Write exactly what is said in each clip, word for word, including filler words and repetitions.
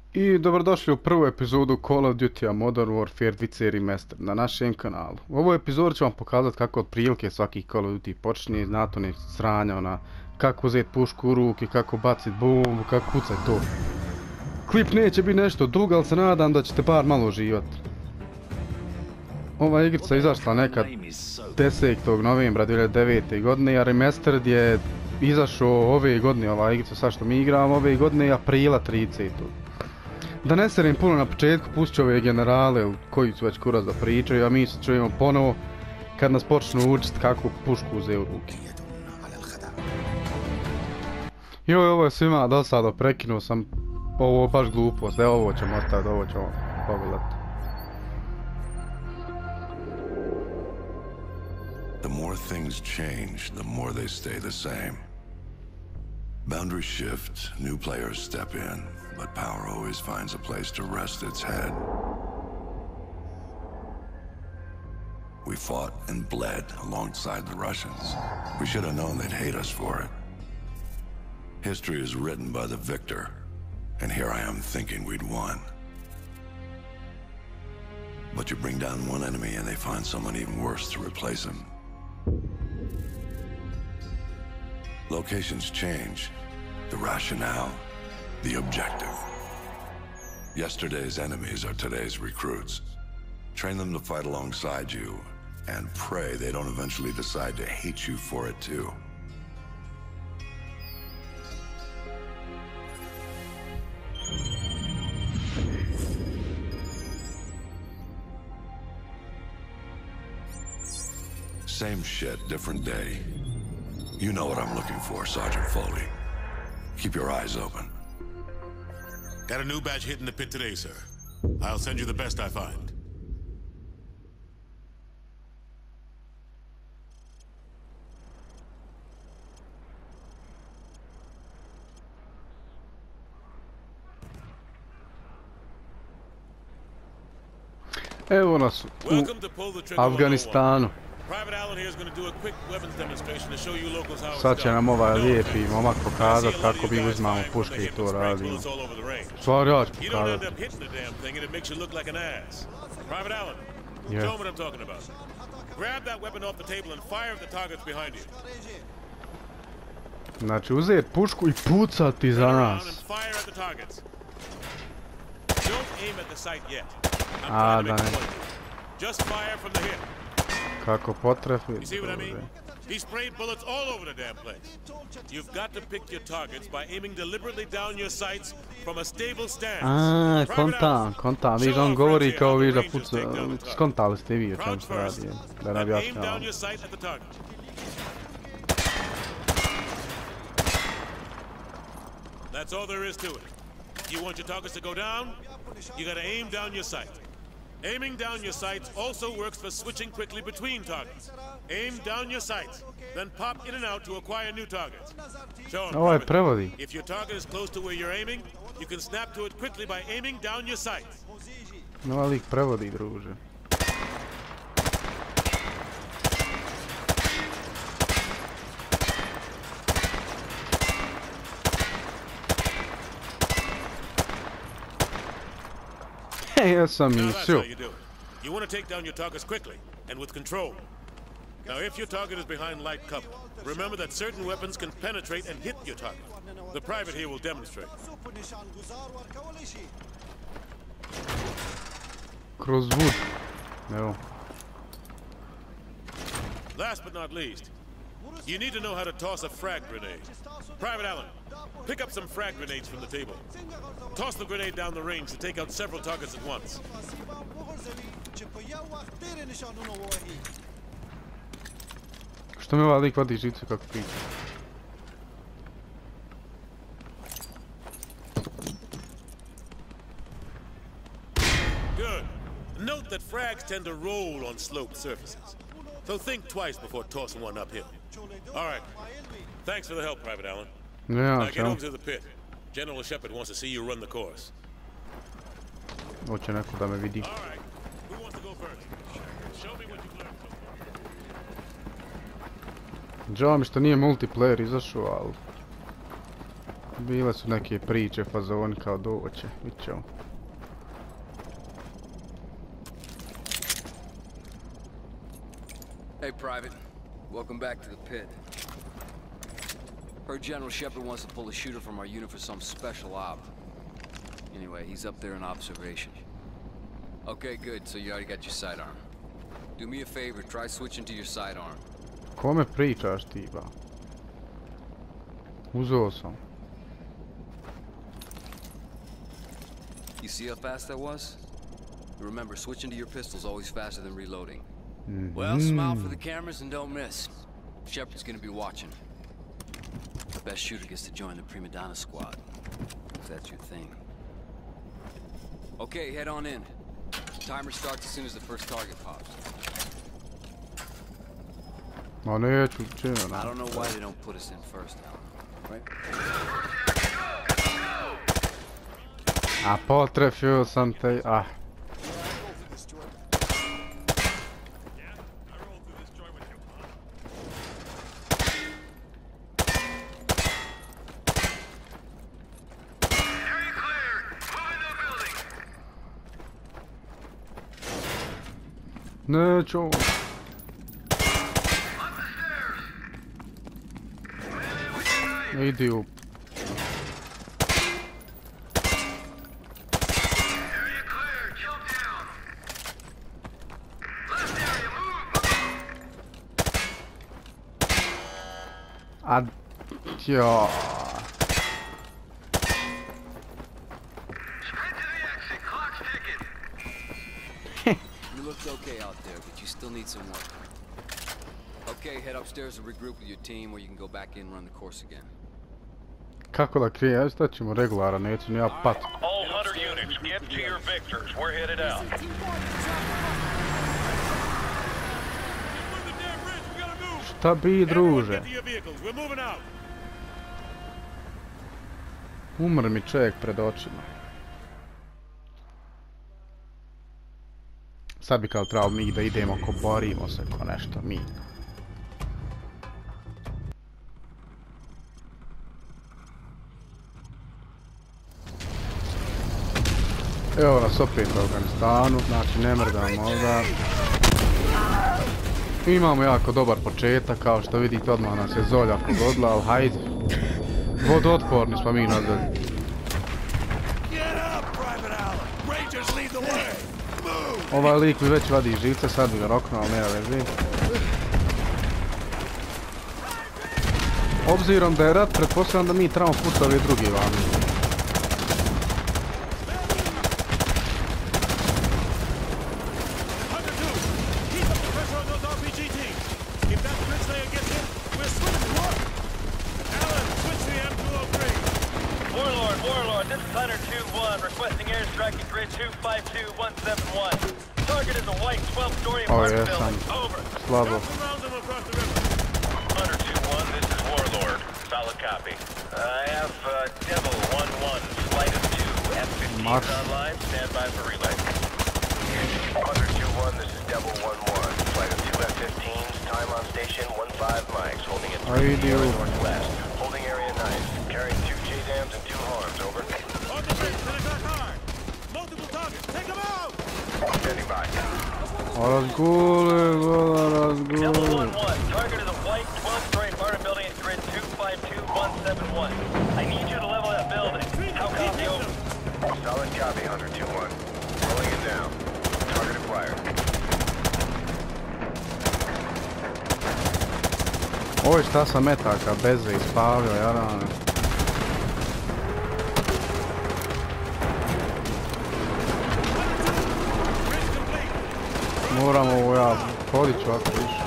I dobrodošli u prvu epizodu Call of Duty Modern Warfare dva Remastered na našem kanalu. U ovoj epizodi ću vam pokazati kako otprilike svaki Call of Duty počinje, znate onih sranja, ona, kako uzeti pušku u ruke, kako baciti bombu, kako pucati to. Klip neće biti nešto dug, ali se nadam da ćete bar malo uživati. Ova igrica je izašla nekad desetog novembra dvije hiljade devete. godine, a Remastered je izašao ove godine, ova igrica sad što mi igramo ove godine, aprila tridesetog. Da ne serem puno na početku, pustit ću ove generale koji su već kurac da pričaju, a mi se čujemo ponovo kad nas počnu učiti kako pušku uze u ruke. Joj, ovo je svima dosadno, prekinuo sam ovo baš glupost, evo ovo ćemo ostaviti, ovo ćemo pogledati. The more things change, the more they stay the same. Boundaries shift, new players step in, but power always finds a place to rest its head. We fought and bled alongside the Russians. We should have known they'd hate us for it. History is written by the victor, and here I am thinking we'd won. But you bring down one enemy and they find someone even worse to replace him. Locations change, the rationale, the objective. Yesterday's enemies are today's recruits. Train them to fight alongside you, and pray they don't eventually decide to hate you for it too. Same shit, different day. You know what I'm looking for, Sergeant Foley. Keep your eyes open. Got a new batch hitting the pit today, sir. I'll send you the best I find. Evo nas u Afganistanu. Sad će nam ovaj lijepi momak pokazat kako mi uzimamo puške i to radimo. Stvari ja ću pokazat. Yeah. Znači uzeti pušku i pucati za nas. A da ne. Kako potrefi. He sprayed bullets all over the damn place. You've got to pick your targets by aiming deliberately down your sights from a stable stance. A, kontam, kontam. Viš on govori kao viš da puca. Skontali ste vi o čem se radi. Da ne objašnjavam. That's all there is to it. You want your targets to go down? You gotta aim down your sight. Aiming down your sights also works for switching quickly between targets. Aim down your sights, then pop in and out to acquire new targets. Ovo je prevodi. If your target is close to where you're aiming, you can snap to it quickly by aiming down your sights. Nova lik prevodi, druže. Yes, I'm Now you that's too. how you do it. You want to take down your targets quickly and with control. Now, if your target is behind light cover, remember that certain weapons can penetrate and hit your target. The private here will demonstrate. Kroz wood. Evo. Last but not least, you need to know how to toss a frag grenade. Private Allen, pick up some frag grenades from the table. Toss the grenade down the range to take out several targets at once. Što mi ovaj lik vadi žicu kako priča? Good. Note that frags tend to roll on sloped surfaces, so think twice before tossing one uphill. All right. Thanks for the help, Private Allen. Ja, Now get čao. over to the pit. General Shepard wants to see you run the course. Hoće neko da me vidi. All right. Who wants to go first? Show me what you've learned so far. Žao mi što nije multiplayer izašao, ali Bile su neke priče, fazoni kao doće, vidit ćemo. Hey, Private. Welcome back to the pit. Heard General Shepard wants to pull a shooter from our unit for some special op. Anyway, he's up there in observation. Okay, good, so you already got your sidearm. Do me a favor, try switching to your sidearm. Kome pričaš ti, ba? Uzeo sam. You see how fast that was? Remember, switching to your pistol's always faster than reloading. Mm-hmm. Well, smile for the cameras and don't miss. Shepard's gonna be watching. The best shooter gets to join the Prima Donna squad, if that's your thing. Okay, head on in. Timer starts as soon as the first target pops. Ma neću, čemu? I don't know why they don't put us in first, Alan. Right? A potrefio sam te, ah. Neću. Idi u... A... Jo... You looked okay out there, but you still need some work. Okay, head upstairs and regroup with your team, or you can go back in and run the course again. Kako da krije, ajde staćemo regulara, neću ni ja pat. All Hunter units, get to your victors. We're headed out. Šta bi, druže? Umr mi čovjek pred očima. Sad bi kao trebalo mi da idemo ko borimo se ko nešto mi. Evo nas opet u Afganistanu, znači ne mrdamo ovdje. Imamo jako dobar početak, kao što vidite odmah nas je Zolja pogodila, ali hajde. Vodotporni smo mi nazad. Ovaj lik mi već vadi živce, sad bi ga roknuo, ali nema veze. Obzirom da je rat, pretpostavljam da mi trebamo pucati ove drugi vani. Oh yes, I'm slabo. Hunter two one, this is Warlord. Solid copy. I have uh, Devil one one, flight of two, F fifteen online, stand by for relay. Hunter two one, this is Devil one one, flight of two F fifteens, time on station one five mics, holding at three northwest. Holding area nice, carrying two J DAMs and two harms, over. On the bridge, they got hard. Multiple targets, take them out! Standing by. Razgule, razgule. Devil one one, target is a white twelve-story apartment building at grid two five two one seven one. I need you to level that building. How copy over? Solid copy, Hunter two one. Pulling it down. Target acquired. Oj, šta sam metaka, beze ispavio, jarane. Moramo ovo ja, hodit ću ako više.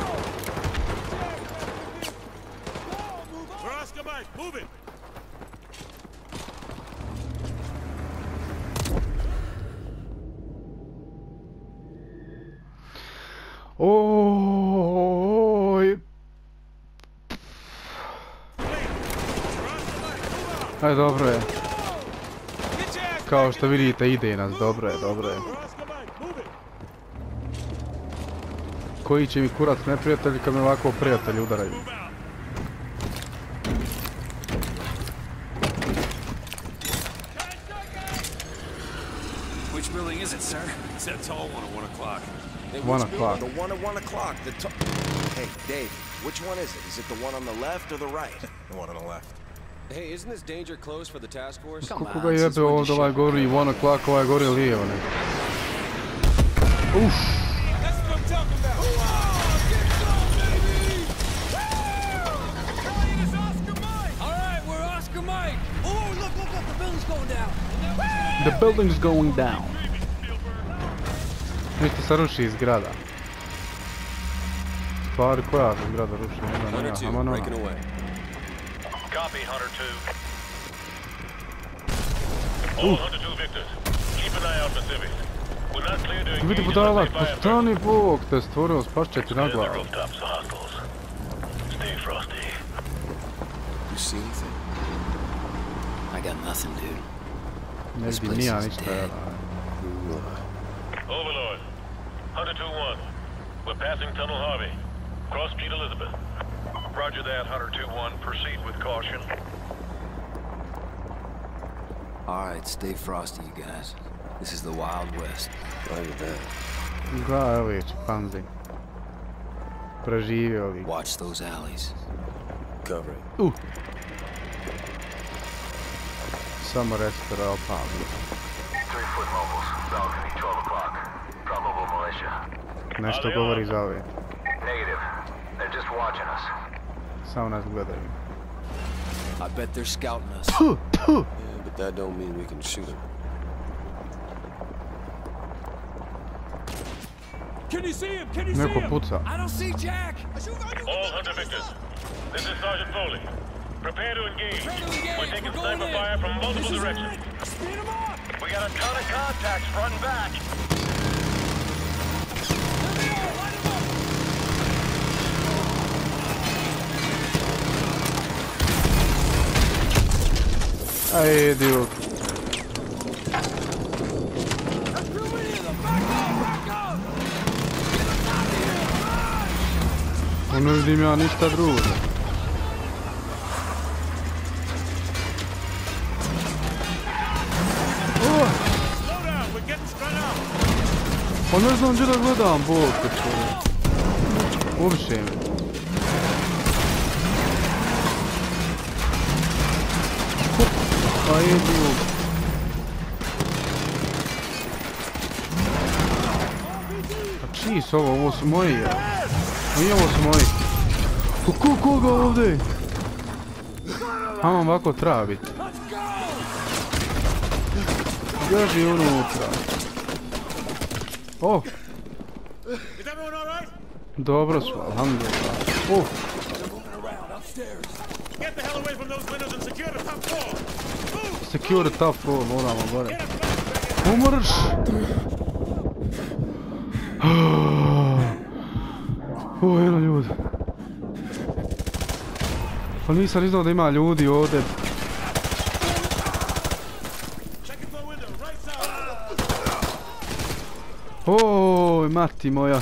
Oj. Aj, dobro je. Kao što vidite, ide nas, dobro je, dobro je. Koji će mi kurac neprijatelji kad me ovako prijatelji udaraju. Which building is it, sir? It's that tall one at one o'clock. One o'clock. The one at one o'clock. The to Hey, Dave, which one is it? Is it the one on the left or the right? The one on the left. Hey, isn't this danger close for the task force? Come Kako on, ga since jebe when did ovdje, you ovaj shut gori up? one o'clock, ovaj gori lijevo nek. Uff. That's what I'm talking about. Get some, baby! Woo! It's Oscar Mike! All right, we're Oscar Mike. Oh, look, look, look, the building's going down. The building's going down. Vidite se ruši zgrada. Stvari koja se zgrada ruši, ne znam, Hunter ja, two, aman breaking ona. away. Copy, Hunter two. All Hunter two victors. Keep an eye out for civvies. We're not clear to engage Vidite unless budala, they fire postani bog te stvorio, spašće ti na Clear the glavu. rooftops of hostiles. Stay frosty. You see anything? I got nothing, dude. Ne This vidim place nija is ništa. dead. Overlord. Hunter two one. We're passing Tunnel Harvey. Cross Street Elizabeth. Roger that, Hunter two one. Proceed with caution. All right, stay frosty, you guys. This is the Wild West. Roger that. Gledaj ovi čimpanzi. Preživio ovi. Watch those alleys. Covering. Uh. Samo restore opalno. Three foot mobiles. Balcony, twelve o'clock. Probable militia. Nešto govori za ove. Negative. They're just watching us. Samo nas gledaju. I bet they're scouting us. Puh, puh. Yeah, but that don't mean we can shoot them. Can you see him? Can you Neko puca. I don't see Jack! All Hunter victors. This is Sergeant Foley. Prepare to engage. Prepare to engage. We're taking We're going sniper in. fire from multiple This is directions. Speed him up! We got a ton of contacts front and back. Aj, idiot. Ne vidim ja ništa drugo. Slow down, we're getting spread out. Pa ne znam gdje da gledam, bog te čovjek. Uopće mi. Aj, idiot. A čiji su ovo? Ovo su moji, ja. Nije ovo su moji. Ko, koga ovdje? Ama ovako treba biti. Bježi unutra. O! Is everyone all right? Dobro su, alhamdulillah. O! Get the hell away from those windows and secure the top floor. Move! Secure the top floor, moramo gore. Get up, back in. Umrš! O, eno ljudi. Pa nisam znao da ima ljudi ovdje. Second floor window, right side. Oj, mati moja.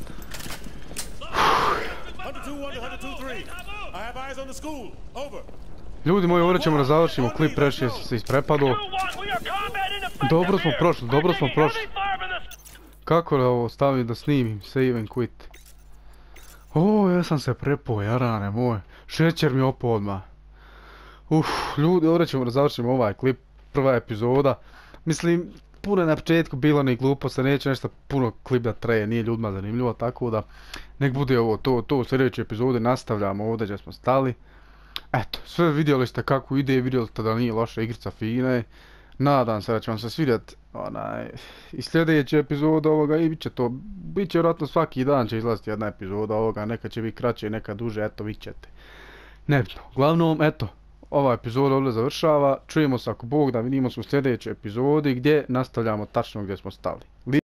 Hunter two one to Hunter two three. I have eyes on the school. Over. Ljudi moji, ovdje ćemo da završimo klip, preći se isprepadao. Dobro smo prošli, dobro smo prošli. Kako da ovo stavim da snimim, save and quit. O, ja sam se prepao, jarane moje. Šećer mi opao odmah. Uf, ljudi, ovdje ćemo da završimo ovaj klip, prva epizoda. Mislim, puno je na početku bilo ne gluposti, neće nešto puno klip da traje, nije ljudima zanimljivo, tako da nek bude ovo to, to u sljedećoj epizodi nastavljamo ovdje gdje smo stali. Eto, sve vidjeli ste kako ide, vidjeli ste da nije loša igrica, fina je. Nadam se da će vam se svidjeti onaj, i sljedeća epizoda ovoga i bit će to, bit će vjerojatno svaki dan će izlaziti jedna epizoda ovoga, neka će biti kraće, neka duže, eto vidjet ćete. Nebitno, uglavnom, eto, ova epizoda ovdje završava, čujemo se ako Bog da, vidimo se u sljedećoj epizodi gdje nastavljamo tačno gdje smo stali.